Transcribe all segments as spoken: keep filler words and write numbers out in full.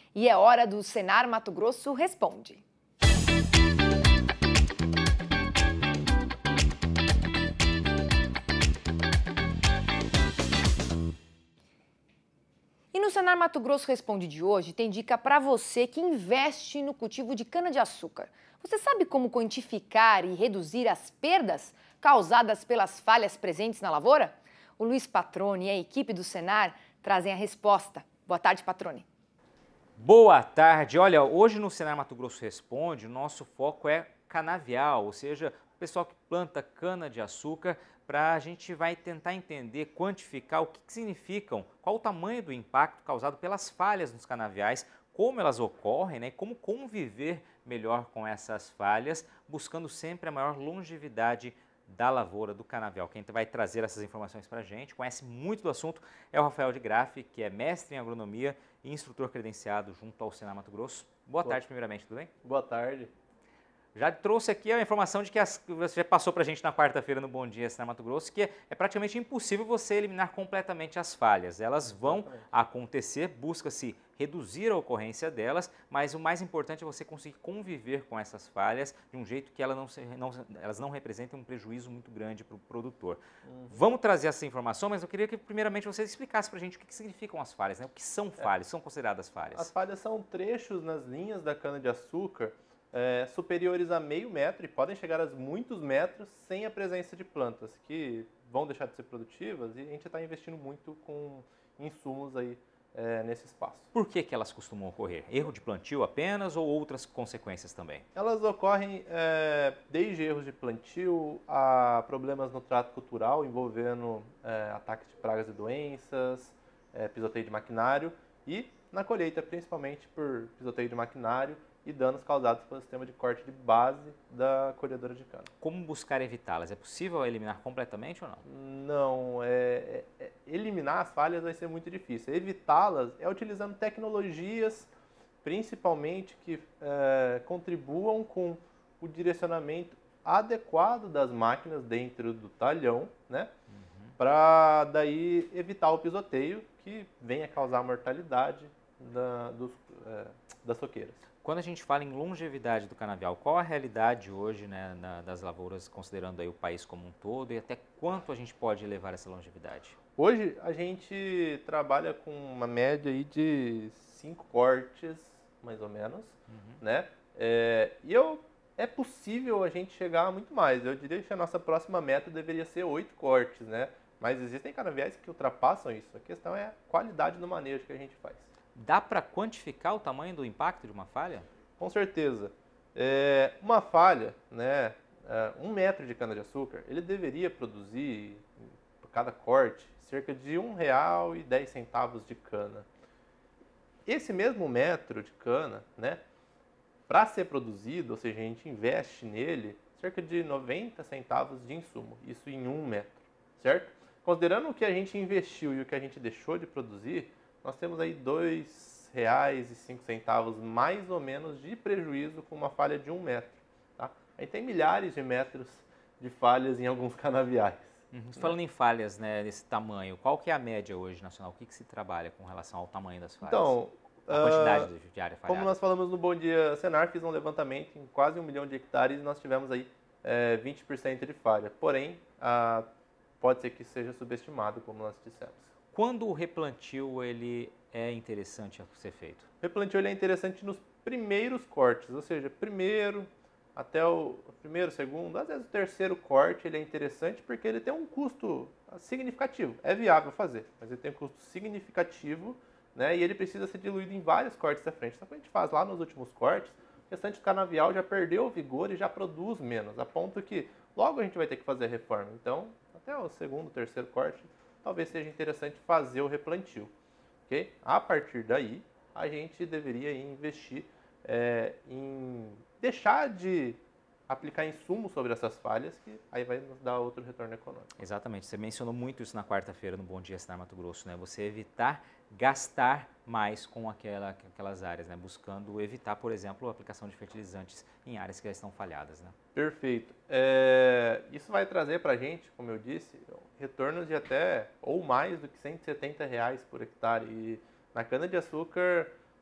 E é hora do Senar Mato Grosso Responde. E no Senar Mato Grosso Responde de hoje tem dica para você que investe no cultivo de cana-de-açúcar. Você sabe como quantificar e reduzir as perdas causadas pelas falhas presentes na lavoura? O Luiz Patrone e a equipe do Senar trazem a resposta. Boa tarde, Patrone. Boa tarde. Olha, hoje no Senar Mato Grosso Responde, o nosso foco é canavial, ou seja, o pessoal que planta cana-de-açúcar, para a gente vai tentar entender, quantificar o que, que significam, qual o tamanho do impacto causado pelas falhas nos canaviais, como elas ocorrem, né, e como conviver melhor com essas falhas, buscando sempre a maior longevidade da lavoura do canavial. Quem vai trazer essas informações para a gente, conhece muito do assunto, é o Rafael de Graff, que é mestre em agronomia e instrutor credenciado junto ao Senar Mato Grosso. Boa, Boa tarde, primeiramente, tudo bem? Boa tarde. Já trouxe aqui a informação de que as, você já passou para a gente na quarta-feira no Bom Dia Senar Mato Grosso, que é, é praticamente impossível você eliminar completamente as falhas. Elas vão Exatamente. acontecer, busca-se reduzir a ocorrência delas, mas o mais importante é você conseguir conviver com essas falhas de um jeito que ela não, se, não, elas não representem um prejuízo muito grande para o produtor. Uhum. Vamos trazer essa informação, mas eu queria que primeiramente você explicasse para a gente o que, que significam as falhas, né? O que são falhas, é. são consideradas falhas? As falhas são trechos nas linhas da cana-de-açúcar É, superiores a meio metro e podem chegar a muitos metros sem a presença de plantas, que vão deixar de ser produtivas, e a gente está investindo muito com insumos aí é, nesse espaço. Por que que elas costumam ocorrer? Erro de plantio apenas ou outras consequências também? Elas ocorrem é, desde erros de plantio a problemas no trato cultural envolvendo é, ataques de pragas e doenças, é, pisoteio de maquinário, e na colheita principalmente por pisoteio de maquinário e danos causados pelo sistema de corte de base da colhedora de cana. Como buscar evitá-las? É possível eliminar completamente ou não? Não, é, é, é, eliminar as falhas vai ser muito difícil. Evitá-las é utilizando tecnologias, principalmente, que é, contribuam com o direcionamento adequado das máquinas dentro do talhão, né? Uhum. Para daí evitar o pisoteio que venha a causar a mortalidade da, dos, é, das soqueiras. Quando a gente fala em longevidade do canavial, qual a realidade hoje, né, na, das lavouras, considerando aí o país como um todo, e até quanto a gente pode levar essa longevidade? Hoje a gente trabalha com uma média aí de cinco cortes, mais ou menos, uhum. né? É, e eu, é possível a gente chegar a muito mais. Eu diria que a nossa próxima meta deveria ser oito cortes, né? Mas existem canaviais que ultrapassam isso. A questão é a qualidade do manejo que a gente faz. Dá para quantificar o tamanho do impacto de uma falha? Com certeza. É, uma falha, né, é, um metro de cana-de-açúcar, ele deveria produzir, por cada corte, cerca de um real e dez centavos de cana. Esse mesmo metro de cana, né, para ser produzido, ou seja, a gente investe nele, cerca de noventa centavos de insumo, isso em um metro, certo? Considerando o que a gente investiu e o que a gente deixou de produzir, nós temos aí dois reais e cinco centavos mais ou menos de prejuízo com uma falha de um metro. Tá? A gente tem milhares de metros de falhas em alguns canaviais. Uhum. Né? Falando em falhas, né, desse tamanho, qual que é a média hoje nacional? O que, que se trabalha com relação ao tamanho das falhas? Então, a quantidade uh, de área falhada. Como nós falamos no Bom Dia Senar, fiz um levantamento em quase um milhão de hectares e nós tivemos aí é, vinte por cento de falha. Porém, uh, pode ser que seja subestimado, como nós dissemos. Quando o replantio ele é interessante a ser feito? O replantio ele é interessante nos primeiros cortes, ou seja, primeiro até o primeiro, segundo, às vezes o terceiro corte ele é interessante porque ele tem um custo significativo. É viável fazer, mas ele tem um custo significativo, né? E ele precisa ser diluído em vários cortes da frente. Então, quando a gente faz lá nos últimos cortes, o restante do canavial já perdeu o vigor e já produz menos, a ponto que logo a gente vai ter que fazer a reforma. Então, até o segundo, terceiro corte, talvez seja interessante fazer o replantio. Okay? A partir daí, a gente deveria investir é, em deixar de aplicar insumos sobre essas falhas, que aí vai nos dar outro retorno econômico. Exatamente, você mencionou muito isso na quarta-feira no Bom Dia Senar Mato Grosso, né? Você evitar gastar mais com aquela, aquelas áreas, né? Buscando evitar, por exemplo, a aplicação de fertilizantes em áreas que já estão falhadas, né? Perfeito. É, isso vai trazer para a gente, como eu disse, retornos de até ou mais do que cento e setenta reais por hectare. E na cana-de-açúcar,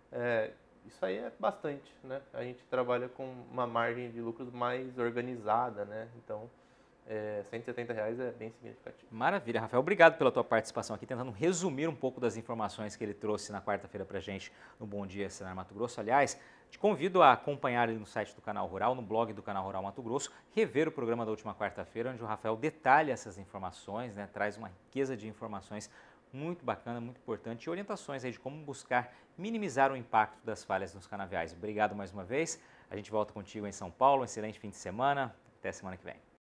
É, isso aí é bastante, né? A gente trabalha com uma margem de lucros mais organizada, né? Então, é, cento e setenta reais é bem significativo. Maravilha, Rafael. Obrigado pela tua participação aqui, tentando resumir um pouco das informações que ele trouxe na quarta-feira para a gente no Bom Dia Senar Mato Grosso. Aliás, te convido a acompanhar ali no site do Canal Rural, no blog do Canal Rural Mato Grosso, rever o programa da última quarta-feira, onde o Rafael detalha essas informações, né? Traz uma riqueza de informações muito bacana, muito importante, e orientações aí de como buscar minimizar o impacto das falhas nos canaviais. Obrigado mais uma vez. A gente volta contigo em São Paulo. Um excelente fim de semana. Até semana que vem.